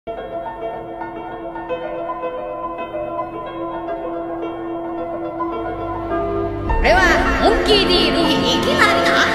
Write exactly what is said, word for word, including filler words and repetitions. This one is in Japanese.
これはモンキー D のいきなりだ。